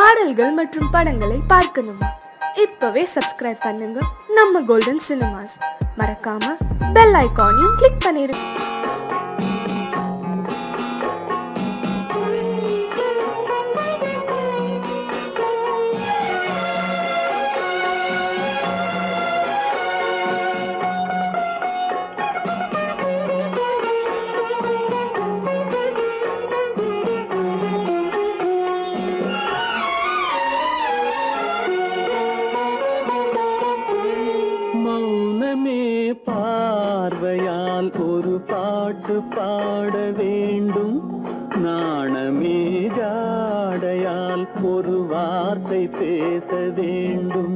பாடல்கள் மற்றும் படங்களை பார்க்கணுமா? இப்பவே சப்ஸ்கிரைப் பண்ணுங்க நம்ம கோல்டன் சினிமாஸ். மறக்காம பெல் ஐகானையும் கிளிக் பண்ணிருங்க. பார்வையால் ஒரு பாட்டு பாட வேண்டும், நாணமே ஜாடையால் ஒரு வார்த்தை பேச வேண்டும்.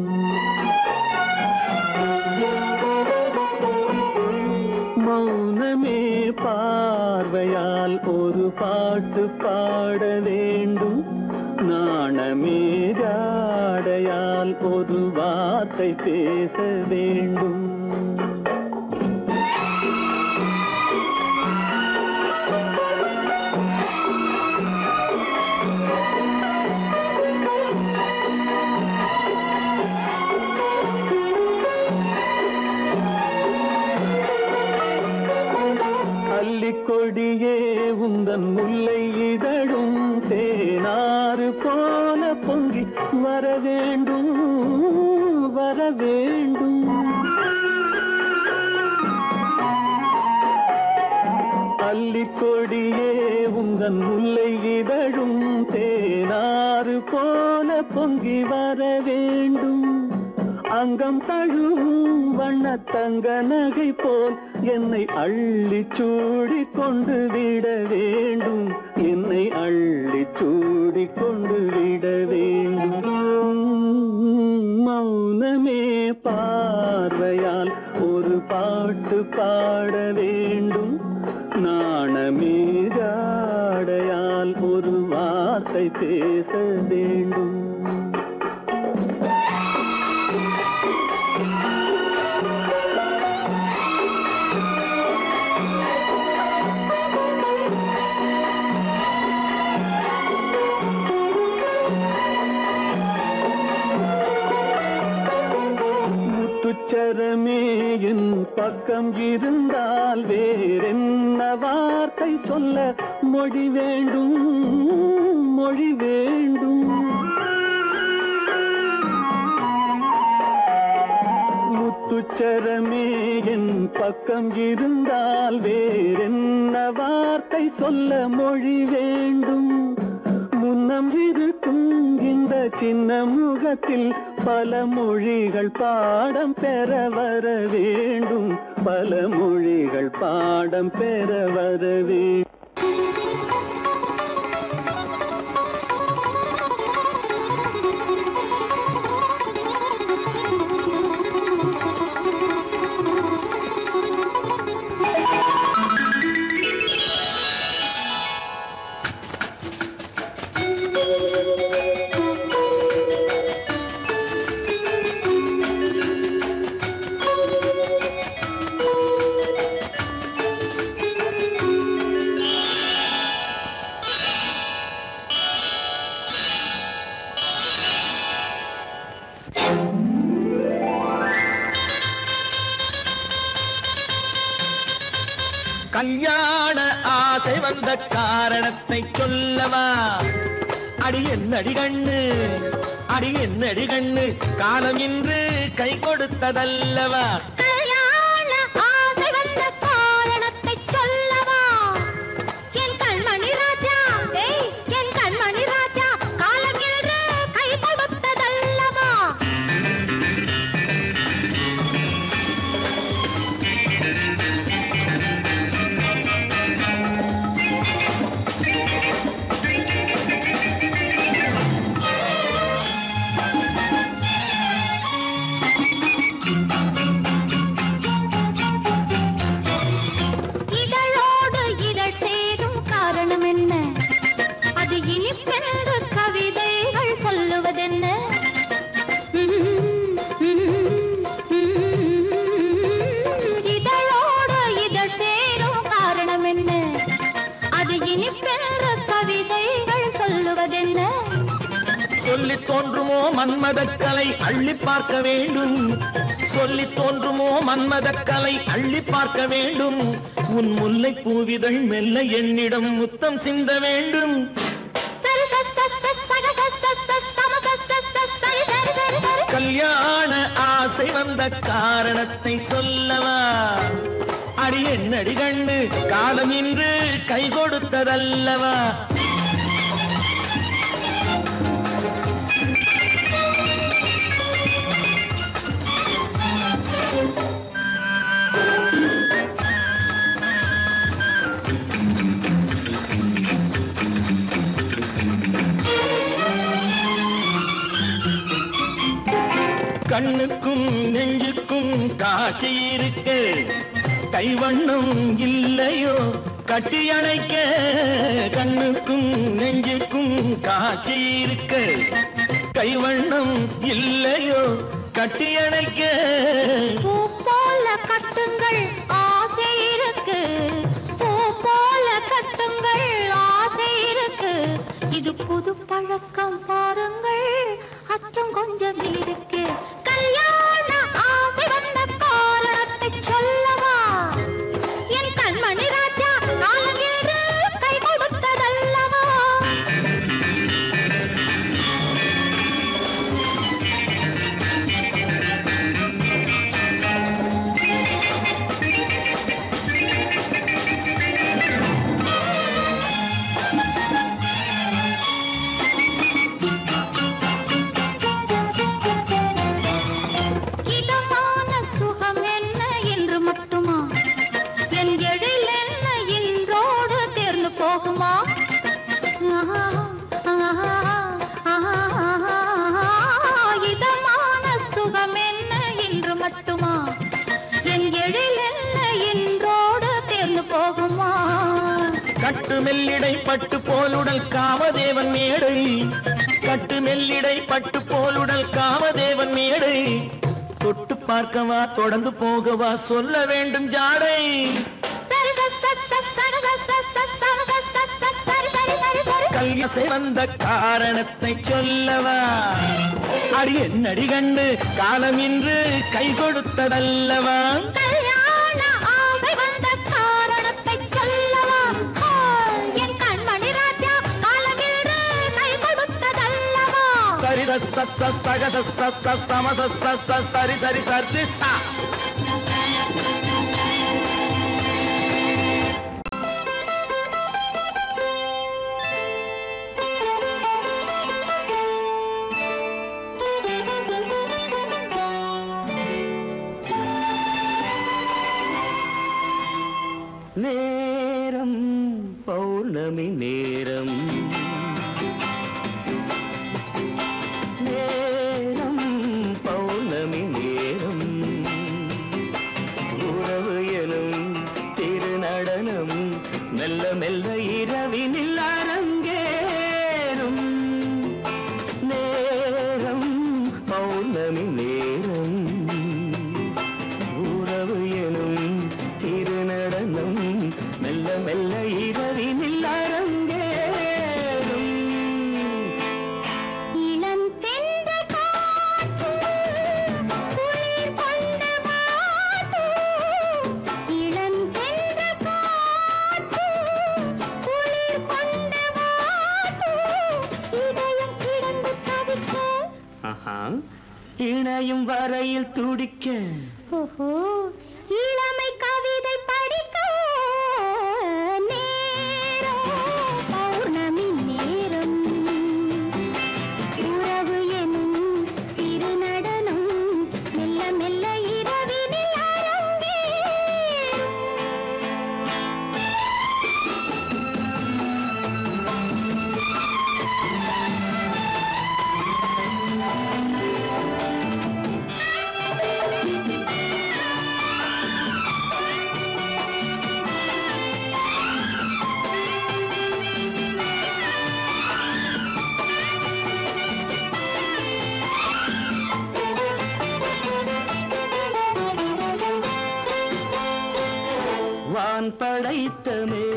மௌனமே பார்வையால் ஒரு பாட்டு பாட வேண்டும், நாணமே ஜாடையால் ஒரு வார்த்தை பேச வேண்டும். கொடியே உந்தன் முல்லை இதழும் தேனாறு போல பொங்கி வர வேண்டும், வர வேண்டும். அல்லிக்கொடியே உந்தன் முல்லை இதழும் தேனாறு போல பொங்கி வர வேண்டும். அங்கம் தழுவும் வண்ணத்தங்க நகை போல் என்னை அள்ளி சூடி கொண்டு விட வேண்டும், என்னை அள்ளி சூடி கொண்டு விட வேண்டும். மௌனமே பார்வையால் ஒரு பாட்டு பாட வேண்டும், நாணமே ஜாடையால் ஒரு வார்த்தை பேச வேண்டும். முத்துச்சரமே என் பக்கம் இருந்தால் வேறென்ன வார்த்தை சொல்ல மொழி வேண்டும், மொழி வேண்டும். முத்துச்சரமே என் பக்கம் இருந்தால் வேறென்ன வார்த்தை சொல்ல மொழி வேண்டும். முன்னம் இருக்கும் இந்த சின்ன முகத்தில் பல மொழிகள் பாடம் பெற வர வேண்டும், பல மொழிகள் பாடம் பெற வர வேண்டும். கல்யாண ஆசை வந்த காரணத்தை சொல்லவா? அடி என்னடி கண்ணு, அடி என்னடி கண்ணு, காலம் இன்று கை கொடுத்ததல்லவா? கல்யாண ஆசை வந்த காரணத்தை சொல்லவா? என் கண்மணி ராஜா, என் கண்மணி ராஜா, காலம் இன்று கை கொடுத்ததல்லவா? சொல்லி தோன்றுமோ மன்மதக்கலை அள்ளி பார்க்க வேண்டும் சொல்லி தோன்றுமோ மன்மதக்கலை அள்ளி பார்க்க வேண்டும் உன் முல்லை பூவிதழ் மெல்ல என்னிடம் முத்தம் சிந்த வேண்டும் கல்யாண ஆசை வந்த காரணத்தை சொல்லவா அடி என்னடி கண்ணு காலம் இன்று கை கொடுத்ததல்லவா கண்ணுக்கும் நெஞ்சுக்கும் காட்சி இருக்கு கைவண்ணம் இல்லையோ கட்டி அணைக்க கண்ணுக்கும் நெஞ்சுக்கும் காட்சி இருக்கு கைவண்ணம் இல்லையோ கட்டி அணைக்க பூ போல கட்டுங்கள் ஆசை இருக்கு பூ போல கட்டுங்கள் ஆசை இருக்கு இது புது பழக்கம் பாருங்கள் அச்சம் கொஞ்சம் இருக்கு கல்யாண ஆசை வந்த காரணத்தை சொல்லவா என் கண்மணி ராஜா காலம் ஏறு கை கொடுத்ததல்லவா கட்டு மெல்லிடை பட்டு போலுடல் காமதேவன் மேடை கட்டு மெல்லிடை பட்டு போலுடல் காமதேவன் மேடை தொட்டு பார்க்கவா தொடர்ந்து போகவா சொல்ல வேண்டும் ஜாடை கல்யாணம் வந்த காரணத்தை சொல்லவா அடி என்னடி கண்டு காலம் இன்று கை கொடுத்ததல்லவா சரி சரி சரி நேரம் பௌர்ணமி நேரம் மெல்ல மெல்ல இரவினில் அரங்கேறும் நேரம் பௌர்ணமி நேரம் உறவு எனும் திருநடனம் மெல்ல மெல்ல இரவினில் அரங்கேறும் இணையும் வரையில் துடிக்க இளமை கவிதை படிக்க நேரம் பௌர்ணமி நேரம் உறவு எனும் திருநடனம் மெல்ல மெல்ல இரவினில் அரங்கேறும் வான் படைத்த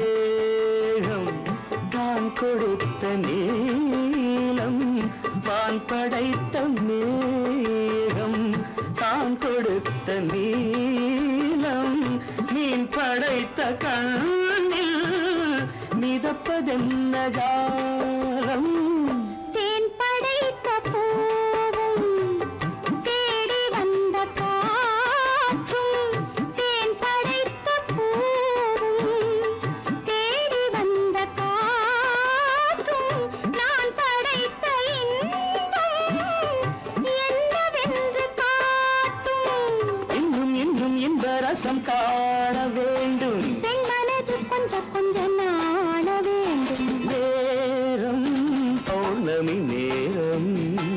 மேகம் தான் கொடுத்த நீலம் வான் நான் படைத்த மேகம் தான் கொடுத்த நீலம் மீன் படைத்த கண்ணில் மிதப்பதென்ன ஜாலம் தேன் படைத்த பூவும் தேடி வந்த காற்றும் தேன் படைத்த பூவும் தேடி வந்த காற்றும் நான் படைத்த இன்பம் என்னவென்று காட்டும் இன்னும் இன்னும் இந்த ரசம் காண வேண்டும் பெண் மனது கொஞ்சம் கொஞ்சம் நாண வேண்டும் நேரம் பௌர்ணமி நேரம்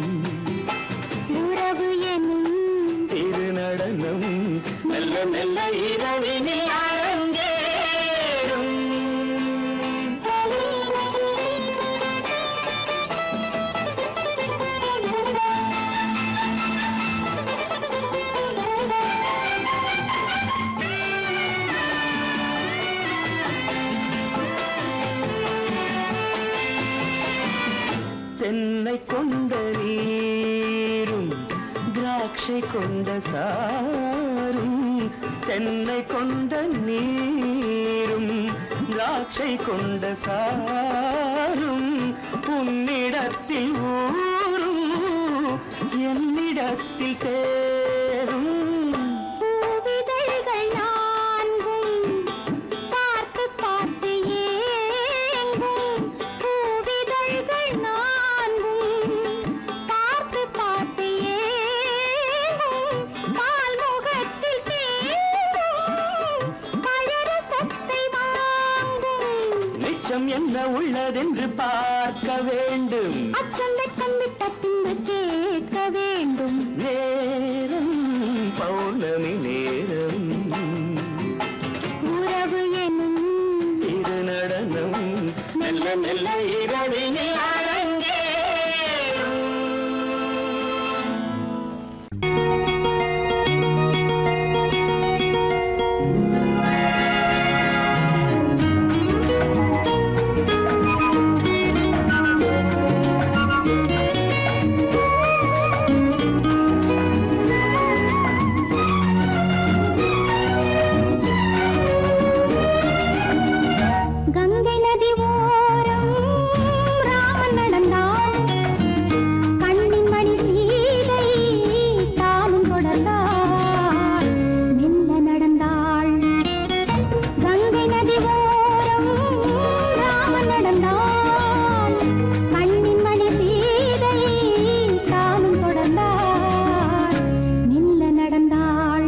உறவு எனும் திருநடனம் மெல்ல மெல்ல இரவினில் அரங்கேறும் தென்னை கொண்ட நீரும் திராட்சை கொண்ட சாரும் தென்னை கொண்ட நீரும் திராட்சை கொண்ட சாரும் உன்னிடத்தில் ஊரும் என்னிடத்தில் சேரும் பூவிதழ்கள் நான்கும் பார்த்து பார்த்து ஏங்கும் பூவிதழ்கள் நான்கும் பார்த்து பார்த்து ஏங்கும் பால்முகத்தில் தேங்கும் பழரசத்தை வாங்கும் நிச்சம் என்ன உள்ளதென்று பார்க்க வேண்டும் அச்சம் வெச்சம் விட்ட பின்பு கேட்க வேண்டும் நேரம் பௌர்ணமி நேரம் உறவு எனும் திருநடனம் மெல்ல மெல்ல இரவினில் அரங்கேறும் கங்கை நதி ஓரம் ராமன் நடந்தான் கண்ணின் மணி சீதை தானும் தொடர்ந்தாள் மெல்ல நடந்தாள் கங்கை நதி ஓரம் ராமன் நடந்தான் கண்ணின் மணி சீதை தானும் தொடர்ந்தாள் மெல்ல நடந்தாள்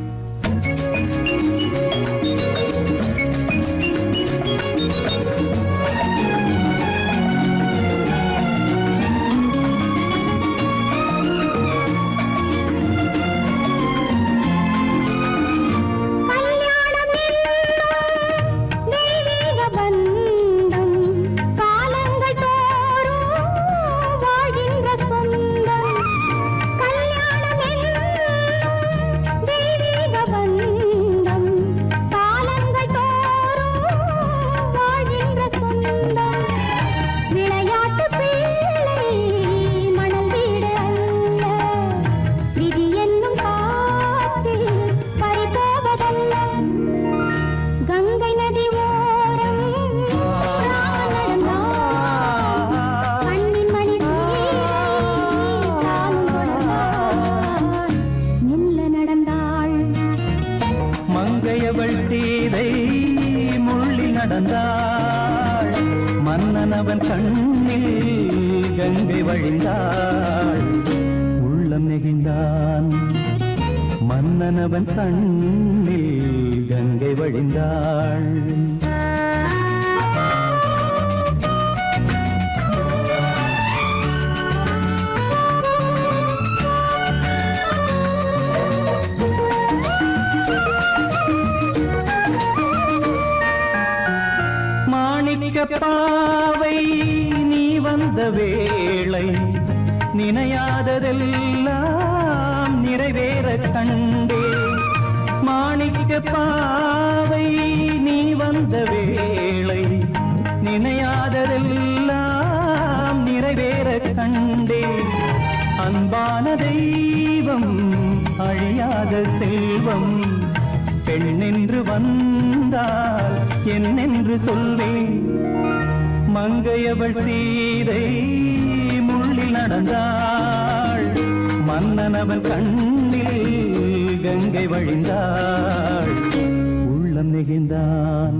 கல்யாணம் என்னும் தெய்வீக பந்தம் காலங்கள் தோறும் வாழ்கின்ற சொந்தம் கல்யாணம் என்னும் தெய்வீக பந்தம் காலங்கள் தோறும் வாழ்கின்ற சொந்தம் விளையாட்டு பிள்ளை மணல் வீடு அல்ல விதி என்னும் காற்றில் பறிபோவதல்ல கங்கை நதி ஓரம் ராமன் நடந்தான் கண்ணின் மணி சீதை தானும் தொடர்ந்தாள் மெல்ல நடந்தாள் மங்கையவள் சீதை முள்ளில் நடந்தாள் மன்னனவன் கண்ணில் கங்கை வழிந்தாள் உள்ளம் நெகிழ்ந்தான் மன்னனவன் கண்ணில் கங்கை வழிந்தாள் மாணிக்க பாவை நீ வந்த வேளை நினையாததெல்லாம் நிறைவேற கண்டே மாணிக்க பாவை நீ வந்த வேளை நினையாததெல்லாம் நிறைவேற கண்டே அன்பான தெய்வம் அழியாத செல்வம் பெண்ணென்று வந்தால் என்னென்று சொல்வேன் மங்கையவள் சீதை முள்ளில் நடந்தாள் மன்னனவன் கண்ணில் கங்கை வழிந்தாள் உள்ளம் நெகிழ்ந்தான்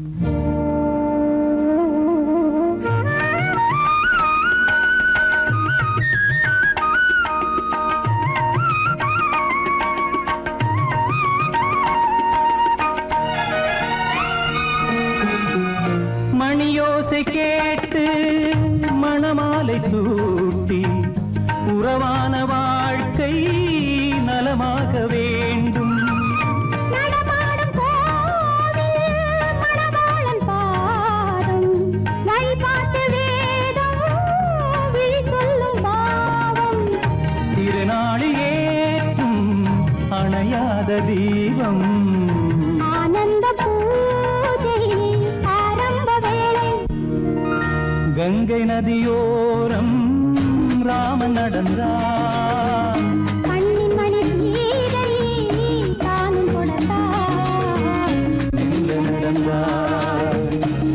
மணியோசை கேட்டு மணமாலை சூட்டி உறவான வாழ்க்கை நலமாக வேண்டும் நடமாடும் கோவில் மணவாளன் பாதம் வழிபாட்டு வேதம் விழி சொல்லும் பாவம் திருநாளில் ஏற்றும் அணையாத தீபம் ஆனந்த பூஜை ஆரம்ப வேளை கங்கை நதியோரம் ராமன் நடந்தான் கண்ணின் மணி சீதை தானும் கொடுத்தார் எங்க நடந்தார்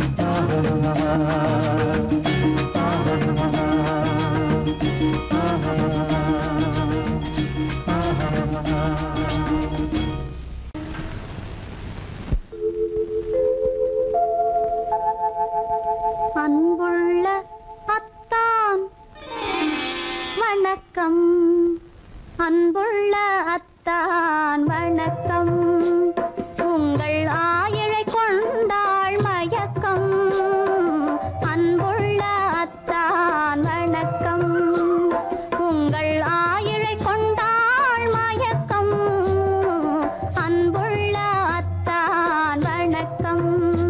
அன்புள்ள அத்தான் வணக்கம் அன்புள்ள அத்தான் வணக்கம் உங்கள் ஆயிழை கொண்டாள் மயக்கம் அன்புள்ள அத்தான் வணக்கம் உங்கள் ஆயிழை கொண்டாள் மயக்கம் அன்புள்ள அத்தான் வணக்கம்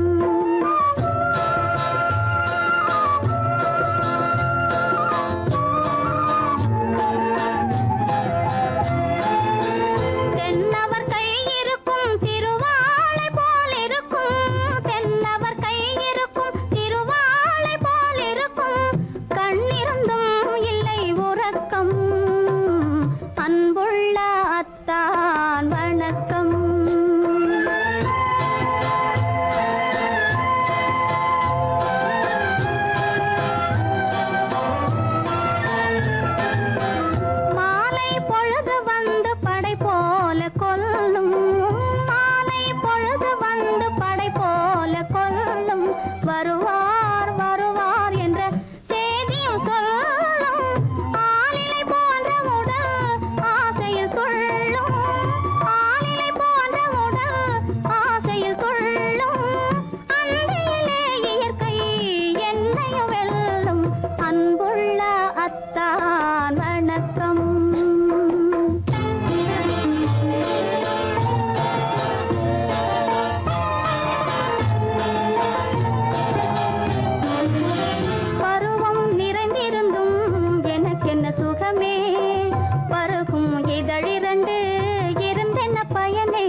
தென்னவர் கை இருக்கும் திருவாளை போல் இருக்கும் தென்னவர் கை இருக்கும் திருவாளை போல் இருக்கும் கண்ணிருந்தும் இல்லை உறக்கம் அன்புள்ள அத்தான் வணக்கம் மாலை பொழுது வந்து படை போல கொல்லும் மாலை பொழுது வந்து படை போல கொல்லும் வருவார் வருவார் என்ற செய்தியும் சொல்லும் ஆளிலை போன்ற உடல் ஆசையில் துள்ளும் ஆளிலை போன்ற உடல் ஆசையில் துள்ளும் அன்றையிலே இயற்கை என்னையும் வெல்லும் அன்புள்ள அத்தான் வணக்கம் பருவம் நிறைந்திருந்தும் எனக்கென்ன சுகமே பருகும் இதழிரண்டு இருந்தென்ன பயனே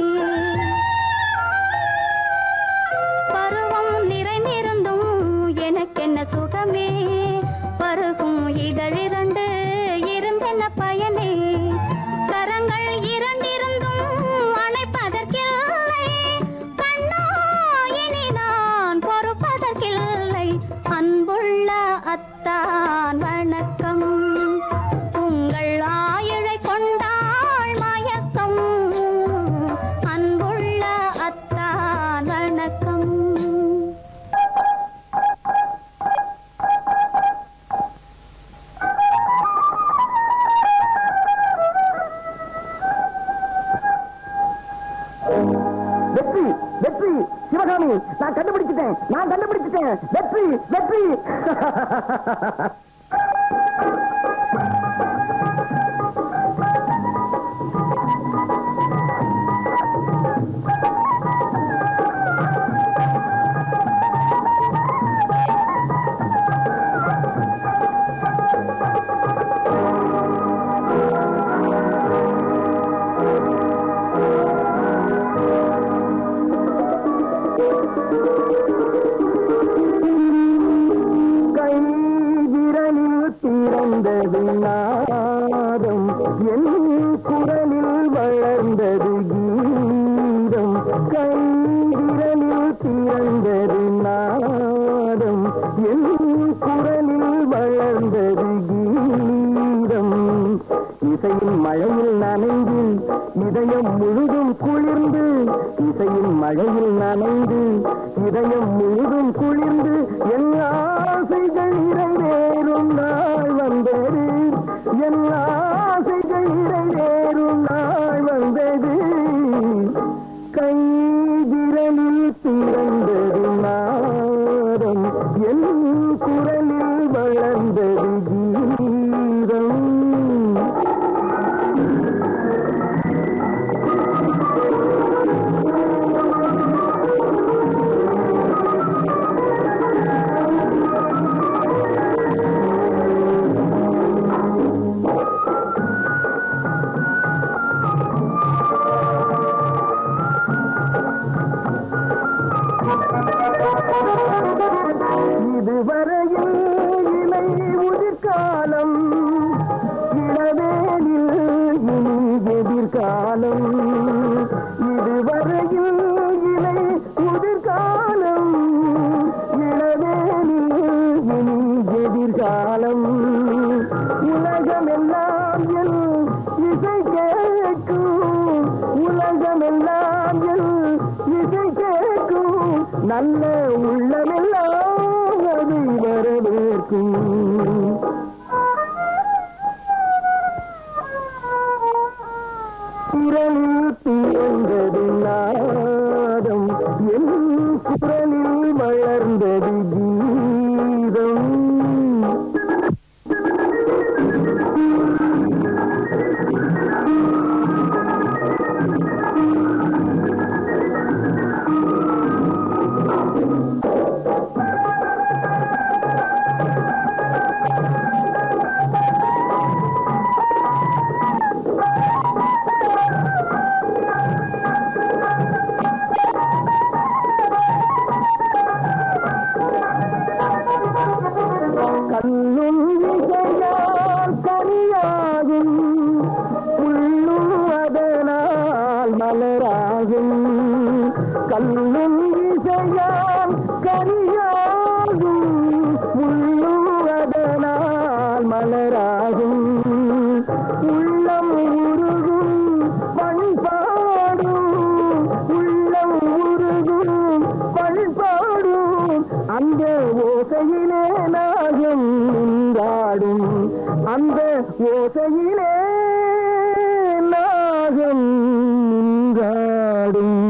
பருவம் நிறைந்திருந்தும் எனக்கென்ன சுகமே பருகும் இதழிரண்டு இருந்தென்ன பயனே கரங்கள் இரண்டிருந்தும் அணைப்பதற்கில்லை கண்ணா இனி நான் பொறுப்பதற்கில்லை அன்புள்ள அத்தான் வணக்கம் உங்கள் ஆயிழை கொண்டாள் மயக்கம் அன்புள்ள அத்தான் வணக்கம் வெற்றி வெற்றி சிவகாமி நான் கண்டுபிடிச்சிட்டேன் வெற்றி வெற்றி கை விரல் நாதம் என் குரலில் வளர்ந்தது கீதம் கைவிரலில் திரண்டது நாதம் என் குரலில் வளர்ந்தது கீதம் இசையின் மழையில் நனைந்து இதயம் முழுதும் குளிர்ந்து இசையின் மழையில் நனைந்து இதயம் முழுதும் குளிர்ந்து என் ஆசைகள் நிறைவேறும் நாள் வந்தது என் ஆசைகள் நிறைவேறும் நாள் வந்தது கைவிரலில் திரண்டது நாதம் என் குரலில் வளர்ந்தது கீதம் இதுவரையில் இலை உதிர்காலம் இளவேனில் இனி எதிர்காலம் இதுவரையில் இலை உதிர்காலம் இளவேனில் இனி எதிர்காலம் உலகமெல்லாம் என் இசை கேட்கும் உலகமெல்லாம் என் இசை கேட்கும் நல்ல உள்ளமெல்லாம் அதை வரவேற்கும் குரலில் பிறந்தது நாதம் என் குரலில் வளர்ந்தது கீதம் கண்ணும் இசையால் கனியாகும் உள்ளும் அதனால் மலராகும் கண்ணும் இசையால் கனியாகும் உள்ளும் அதனால் மலராகும் உள்ளம் உருகும் பண்பாடும் உள்ளம் உருகும் பண்பாடும் அந்த ஓசையிலே நாகம் நின்றாடும் அந்த ஓசையிலே நாகம் நின்றாடும்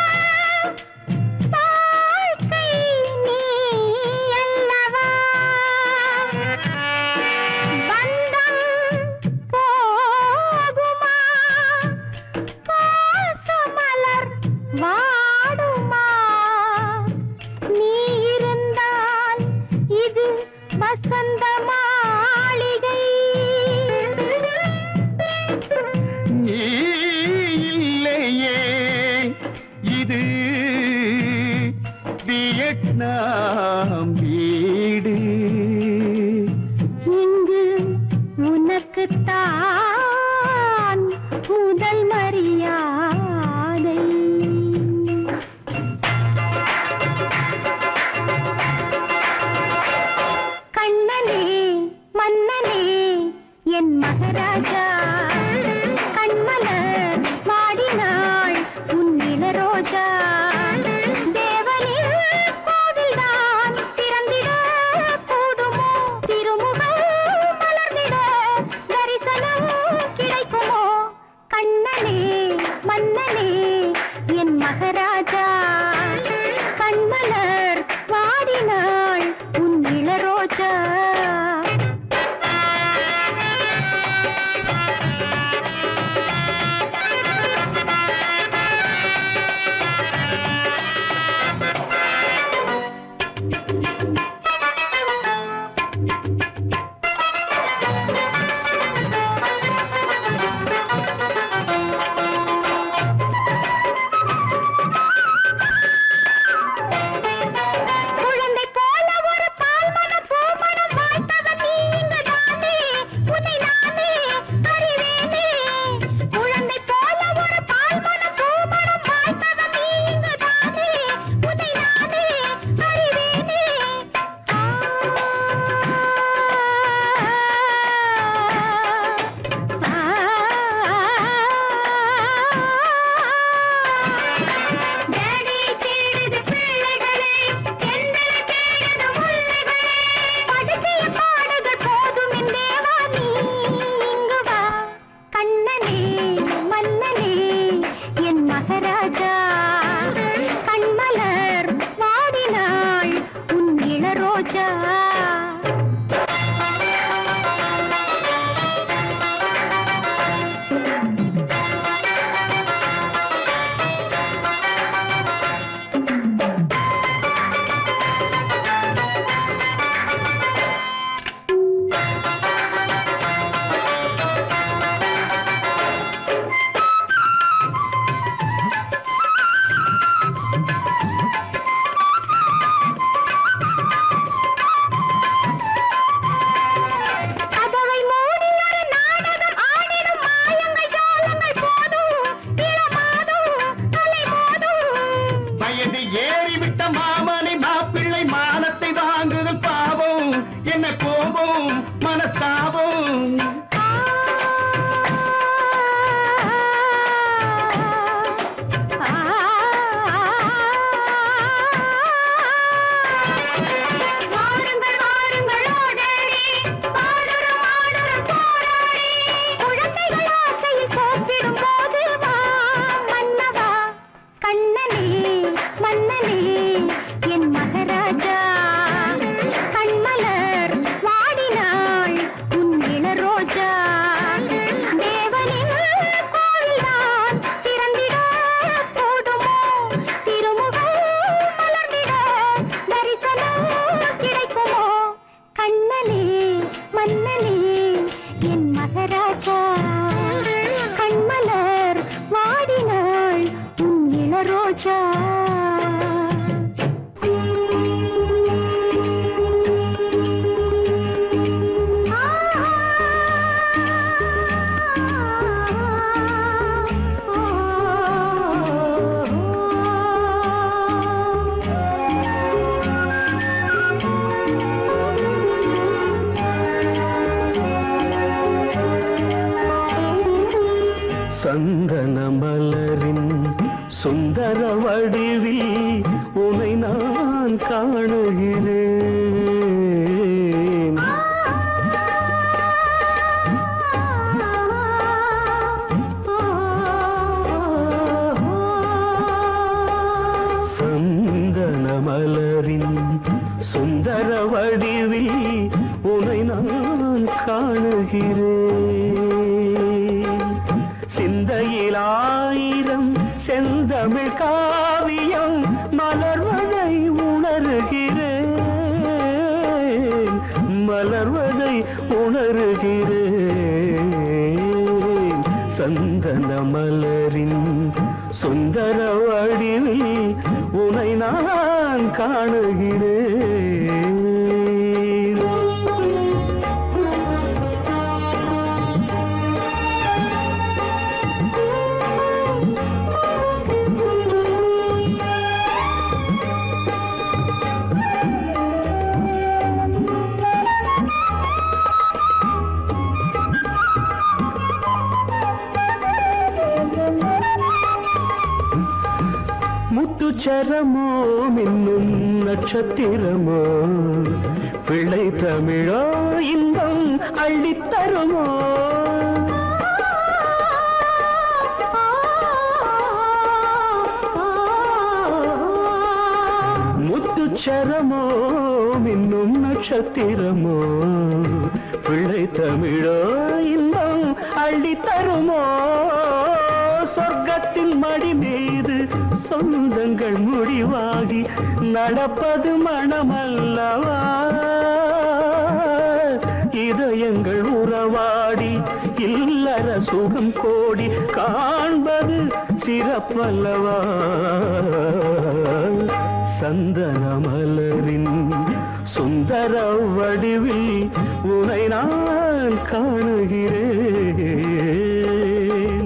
வாழ்க்கை நீ அல்லவா ராஜா சந்தன மலரின் சுந்தர வடிவில் உனை நான் காணுகிறேன். சந்தன மலரின் சுந்தர வடிவில் உனை நான் காணுகிறேன். சிந்தையில் ஆயிரம் செந்தமிழ் காவியம் மலர்வதை உணர்கிறேன், மலர்வதை உணர்கிறேன். சந்தன மலரின் சுந்தர வடிவில் உனை நான் காணுகிறேன். முத்துச்சரமோ மின்னும் நட்சத்திரமோ பிள்ளை தமிழோ இன்பம் அள்ளித்தருமோ. முத்துச்சரமோ மின்னும் நட்சத்திரமோ பிள்ளை தமிழோ இன்பம் அள்ளித்தருமோ. சொர்க்கத்தின் மடி மீது சொந்தங்கள் முடிவாகி நடப்பது மனமல்லவா. இதயங்கள் உறவாடி இல்லற சுகம் கோடி காண்பது சிறப்பல்லவா. சந்தன மலரின் சுந்தர வடிவில் உனை நான் காணுகிறேன்.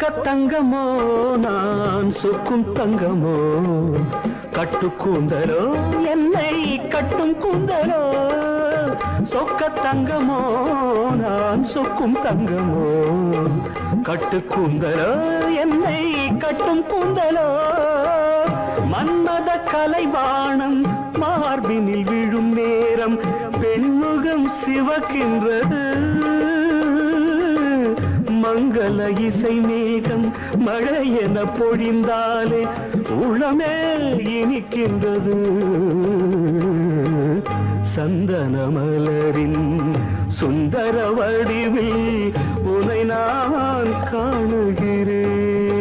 தங்கமோ நான் சொக்கும் தங்கமோ கட்டு கூந்தலோ என்னை கட்டும் கூந்தலோ சொக்க தங்கமோ நான் சொக்கும் தங்கமோ கட்டு கூந்தலோ என்னை கட்டும் கூந்தலோ மன்மத கலைவாணம் மார்பினில் விழும் நேரம் பெண்முகம் சிவக்கின்றது மங்கள இசை மேகம் மழை என பொழிந்தாலே உளமே இனிக்கின்றது சந்தன மலரின் சுந்தர வடிவில் உன்னை நான் காணுகிறேன்.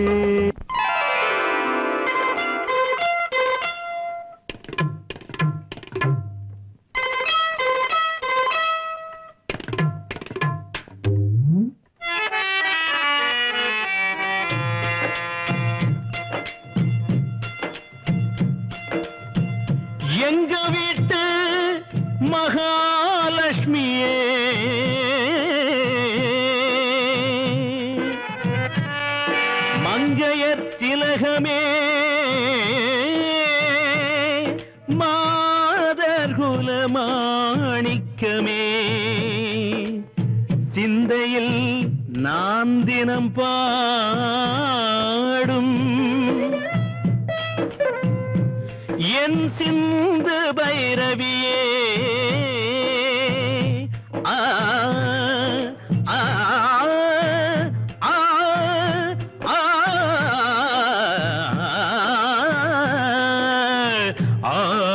எங்க வீட்டு மகாலட்சுமியே மங்கையர் திலகமே மாதர் குலமாணிக்கமே சிந்தையில் நான் தினம் பாடும் என் சிந்து பைரவியே ஆ ஆ ஆ ஆ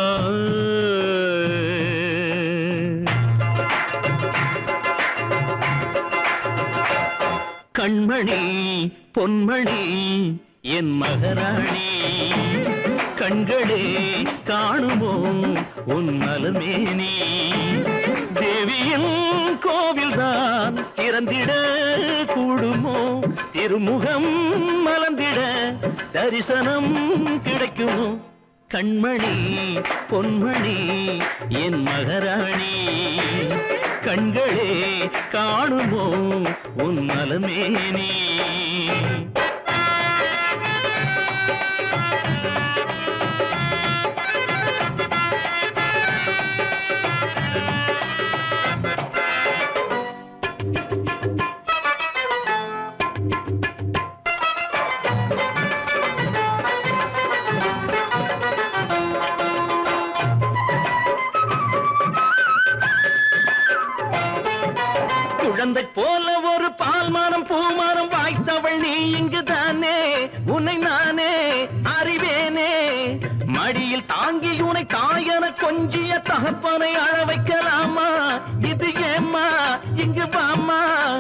கண்மணி பொன்மணி என் மகராணி கண்களே காணுமோ உன் நலமேனி தேவியின் கோவில்தான் திறந்திட கூடுமோ திருமுகம் மலர்ந்திட தரிசனம் கிடைக்குமோ கண்மணி பொன்மணி என் மகராணி கண்களே காணுமோ உன் நலமேனி குழந்தை போல ஒரு பால்மானம் பூமானம் வாய்த்தவள் நீ இங்குதானே உன்னை நானே அறிவேனே மடியில் தாங்கி உன்னை தாயன கொஞ்சிய தகப்பனை அழ வைக்கலாமா இது ஏம்மா இங்கு வாமா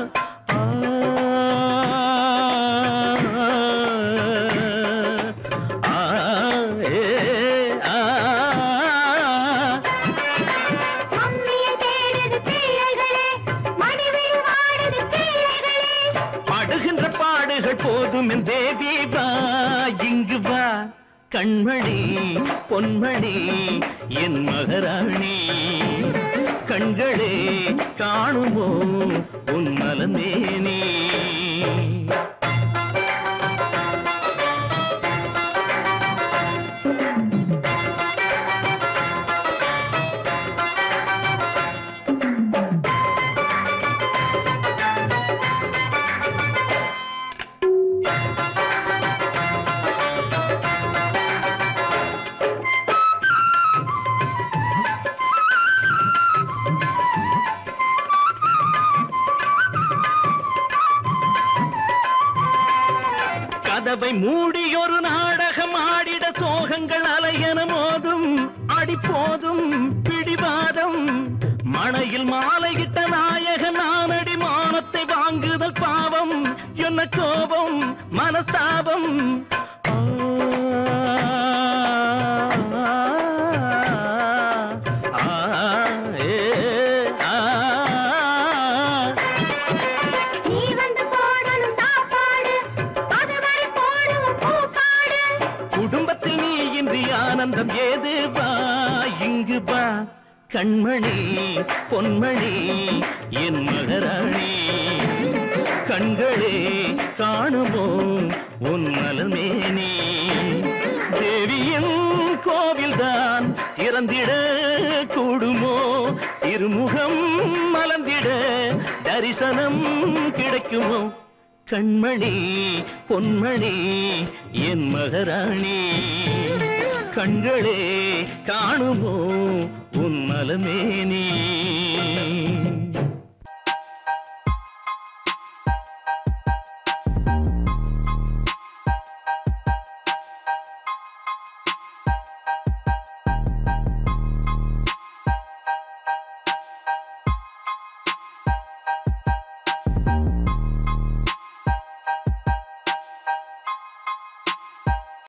போதும் என் தேவி வா இங்கு வா கண்மணி பொன்மணி என் மகராணி கண்களே காணுமோ உன் நலமேனி கதவை மூடி ஒரு நாடகம் ஆடிட சோகங்கள் அலையன மோதும் அடிப்போதும் பிடிவாதம் மணையில் மாலையிட்ட நாயகன் நானடி மானத்தை வாங்குதல் பாவம் என்ன கோபம் மனஸ்தாபம் குடும்பத்தில் நீ இன்றி ஆனந்தம் ஏது வா இங்கு வா கண்மணி பொன்மணி என் மகராணி கண்களே காணுமோ உன் மலர்மேனி தேவியின் கோவில்தான் திறந்திட கூடுமோ திருமுகம் மலர்ந்திட தரிசனம் கிடைக்குமோ கண்மணி பொன்மணி என் மகாராணி கண்களே காணுமோ உன் மலர்மேனி